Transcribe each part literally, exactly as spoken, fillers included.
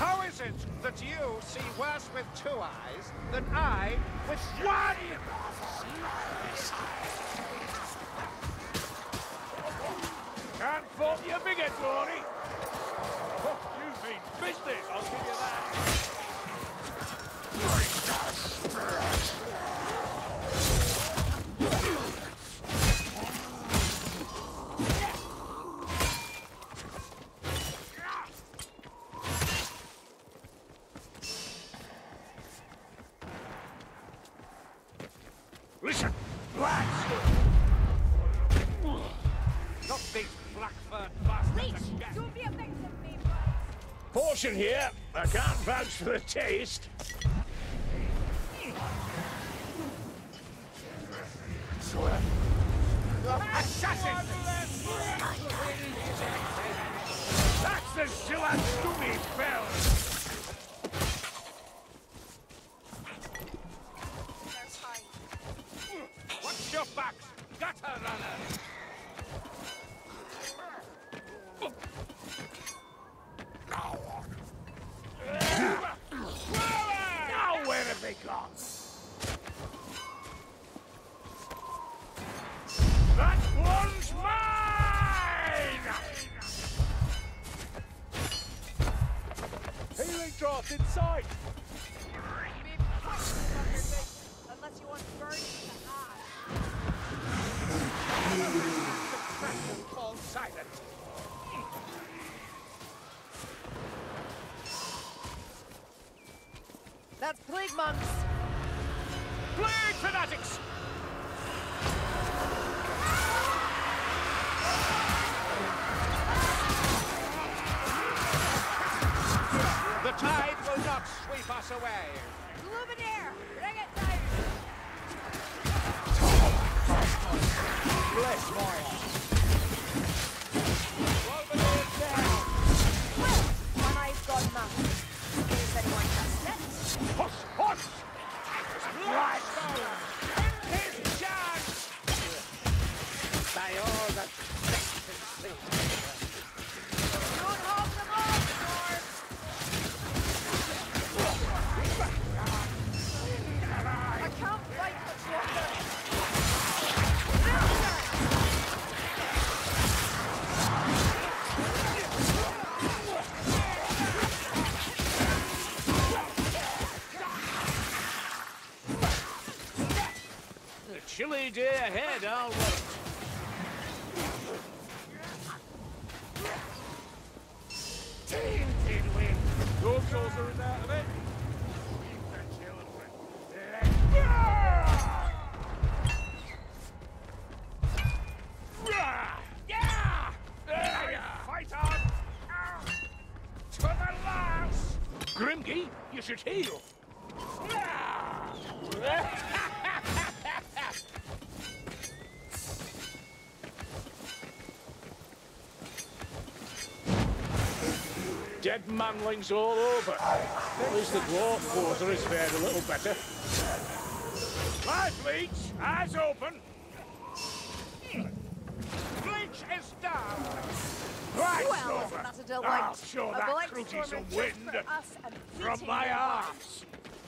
How is it that you see worse with two eyes than I with one? Can't fault your bigger, Glory. You mean business, I'll give you that. Listen, lads! Not these black-furred bastards again. Don't be a victim, me, boys. Portion here. I can't vouch for the taste. Assassin! That's the Shilatsumi bell! There's high. Watch your backs, gutter runners! Now where have they gone? That one's mine! Healing draft in sight! You may fuck from your face, unless you want burning to ash. The fall silent. That's plague monks. Plague fanatics! The tide will not sweep us away. Luminaire, bring it down. Bless Moria. Luminaire down. Well, one eye's gone now. In case anyone trusts it. Hush! Hush! Blackstone! His chance! By all that sexton things. Don't hold them off, Lord. I can't fight the water. A chilly day ahead, I'll wait. Tainted wind! Your souls are in out of it. Leave the children. Let's go! Yeah! Fight on! To the last! Grimgy, you should heal. Dead manlings all over. At least the dwarf quarter has fared a little better. Live leech, eyes open. Bleach is down! Right Well, over. that's a delight. I'll show A that blight Cruty stormer some just wind for us and from beating my their arms.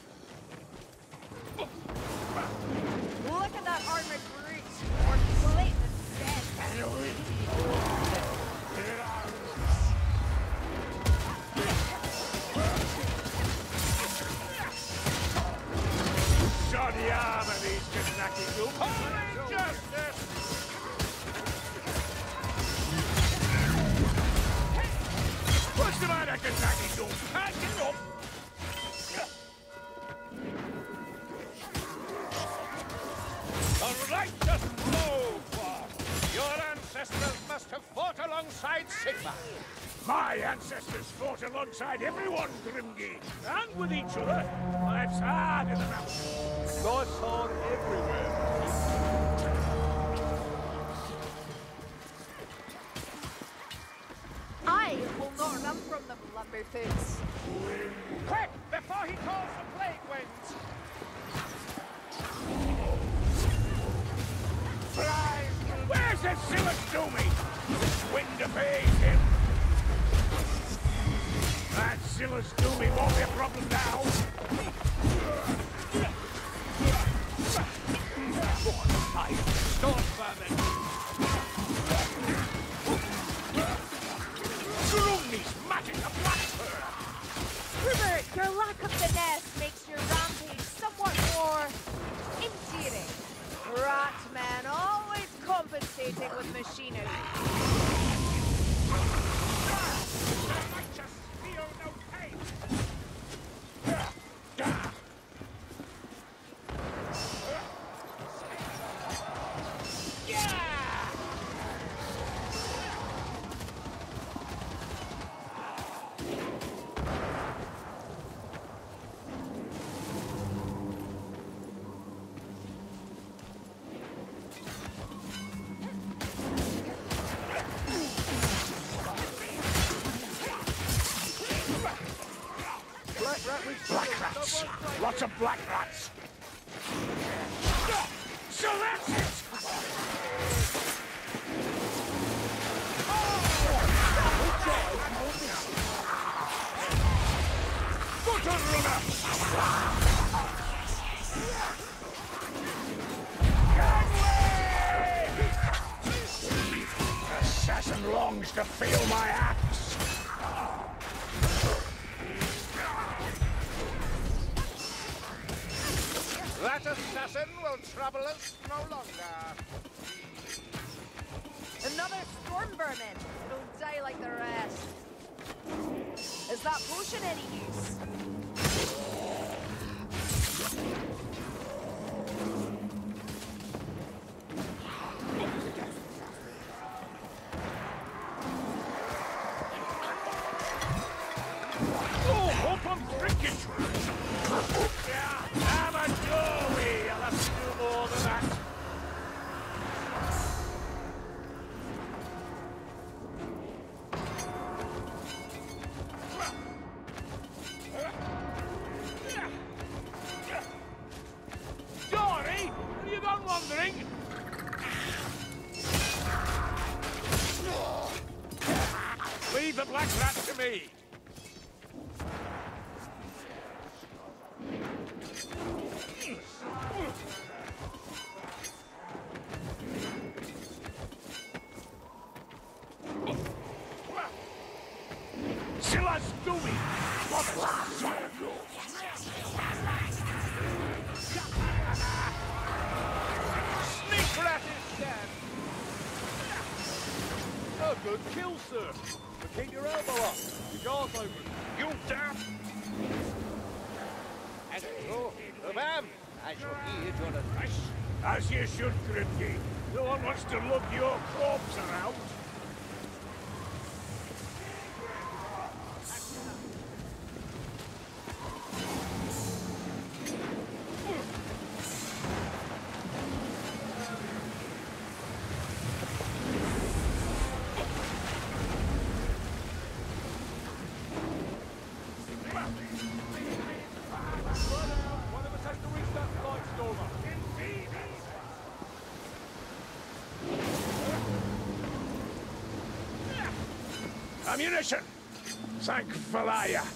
Look at that armored brute. Or blatant dead. Shoddy arm of these Kanaki goops. Holy justice! What's the matter, Kanaki goops? Can't get up. A righteous blow, Dwarf! Your ancestors must have fought alongside Sigmar. My ancestors fought alongside everyone, Grimgy, and with each other. Life's hard in the mountains. Life's hard everywhere. I will not run from them, lumberfoots. Quick, before he calls the plague winds! Fly! Where's the Shilatsumi? Wind obeys him. That Silas Doomie won't be a problem now. Storm vermin! Grumney's magic a blackbird! Rupert, your lack of finesse makes your rampage somewhat more endearing. Ratman always compensating with machinery. Just feel no pain! Black rats! Lots of black rats! So that's it! Button runner! Assassin longs to feel my axe! That assassin will trouble us no longer. Another storm vermin. Don't die like the rest. Is that potion any use? Oh, hope I'm drinking! Yeah, have a Joey! I'll have to do more than that. Dory, have you gone wandering? Leave the black rat to me. Silas Doomie! Sneak rat is dead! A good kill, sir. But keep your elbow up. Your guard's open. You damn! And so, Bam! I shall heed your advice. As you should, Grimgate. No one wants to lug your corpse around. One of us has to reach that light stormer. Ammunition! Thank Valaya.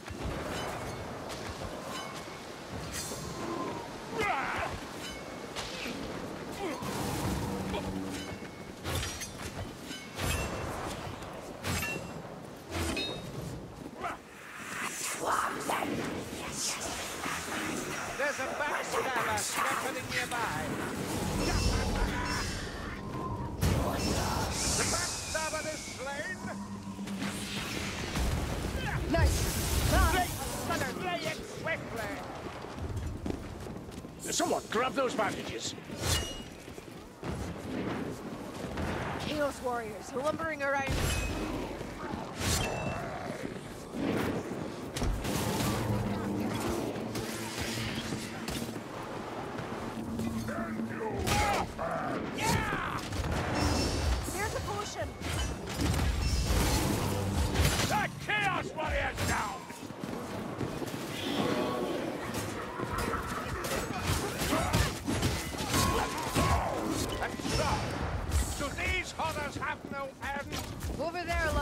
There's a backstabber scraping nearby. The backstabber is slain. Nice. Ah, Slay, a stunner. slay it swiftly. Someone grab those bandages. Chaos warriors lumbering around. There's a potion. That Chaos Warrior's down! And so, do these horrors have no end? Over there,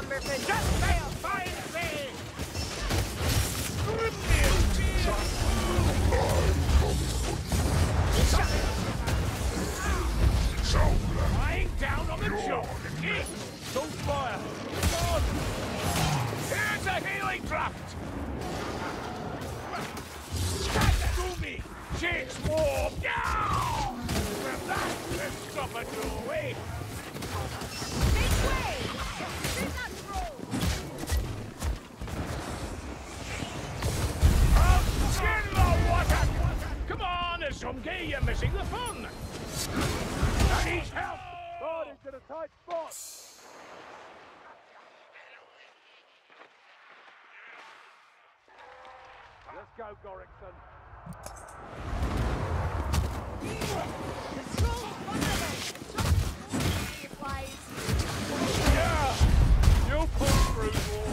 Okay, you're missing the fun. I need help. Right into the tight spot. Let's go, Gorrickson. The troll's vulnerable. The troll applies. Yeah! You'll pull through the wall.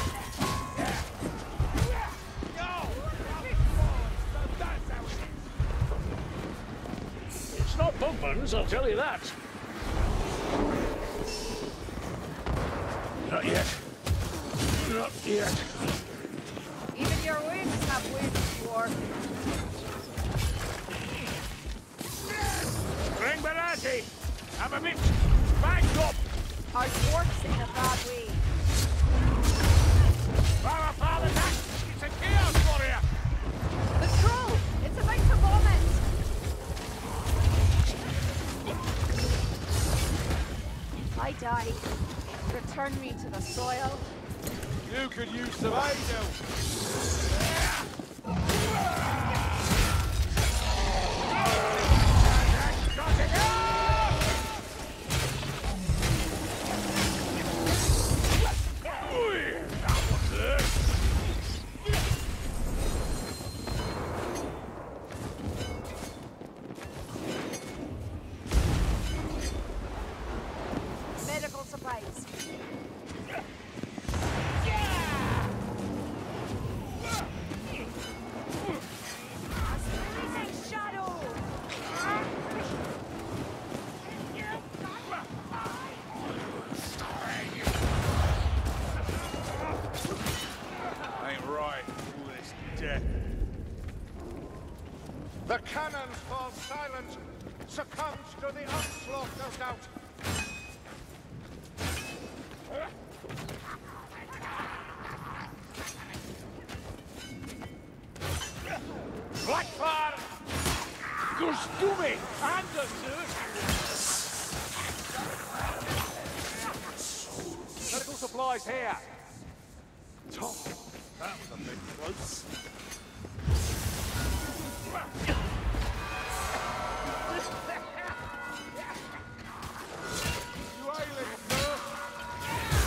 It's not Bugman's, I'll tell you that. Not yet. Not yet. Even your wounds have wounds, Dwarf. Bring Barati! I'm a bit banged up! Our dwarf's in a bad way. Power pile attack! It's a chaos warrior! The troll! It's about to vomit! I die. Return me to the soil. You could use some aid. Got it! Ah! Ui, that was it. Medical supplies. Releasing shadow! Ain't right, all this death. The cannons fall silent, succumbs to the onslaught, no doubt. Blackfire! Gustumi! Anderson! Medical supplies here. Tom, that was a bit close. You ailing, sir?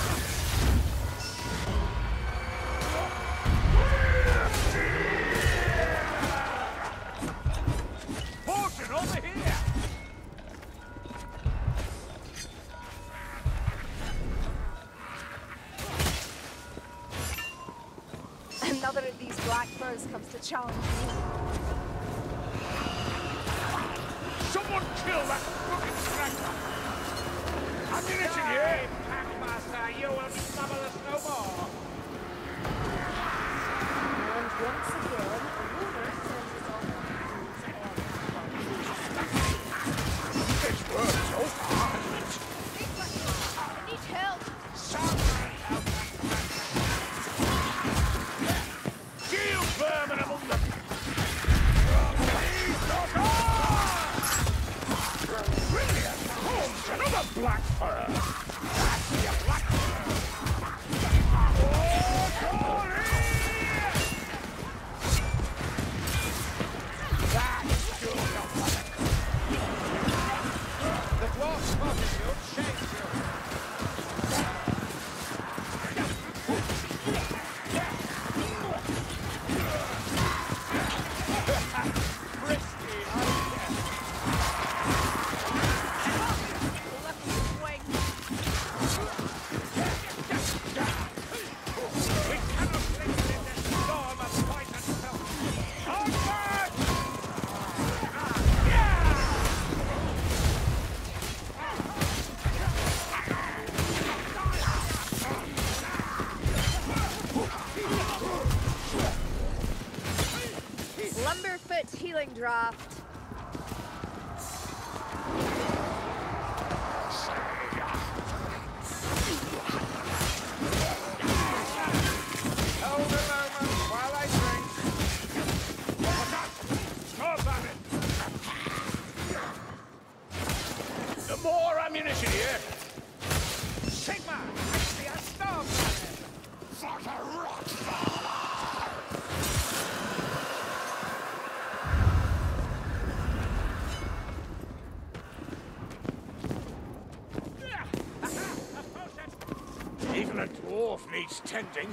Fortune over here! Another of these black furs comes to challenge me. Someone kill that fucking strangler! Ammunition here! Packmaster, you will trouble us no more. And once again, a rumour sends us on It's worked so far, hasn't it? I need help! Shield vermin among them! Brilliant! Holmes, another black fur! That's your black fur! Oh, glory! That's good, The dwarf spotted you, shakes you. We cannot live in this storm of fight and filth! Onward! Lumberfoot healing draft. Hold a moment while I drink. The more ammunition here! Sigma, I see a storm running. pretending.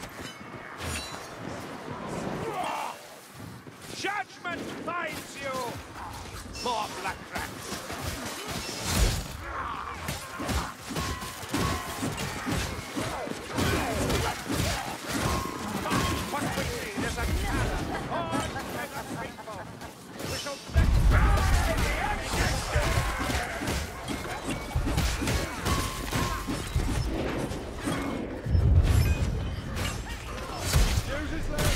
Judgment finds you! More blood tracks! What we need is a cannon! All mega faithful! We shall set fire to the ancestors! Use his leg!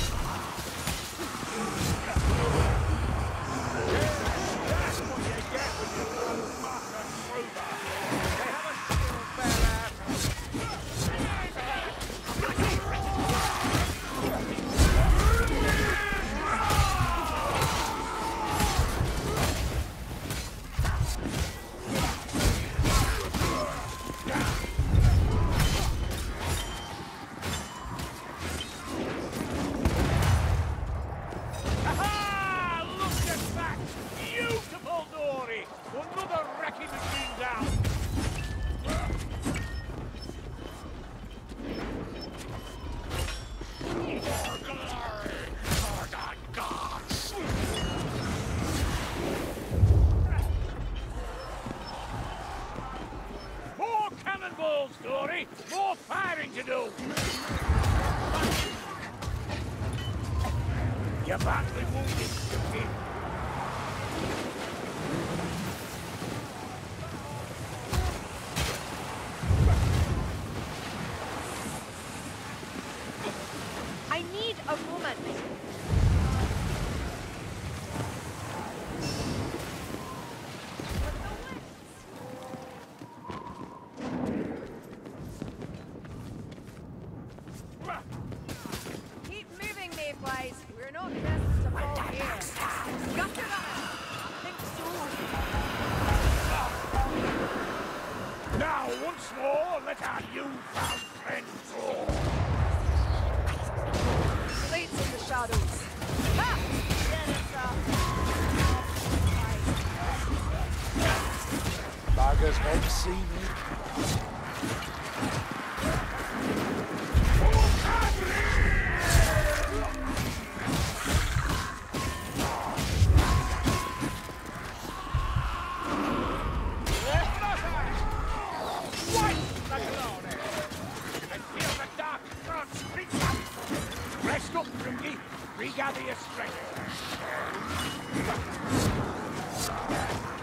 That's what you get when you run Martha Kruger. They have a shield bearer! Aha! Look at that! Beautiful Dory! Another wrecking machine down! More cannonballs, Dory! More firing to do! You're badly wounded, Suki. I need a moment. Keep moving, Mayflies. We're not destined to fall here. Got to I think so. Now, once more, let our newfound friend roar. Lights in the shadows. Ha! Then it's a... Buggers won't see me. Rest up, Grimgy. Regather your strength.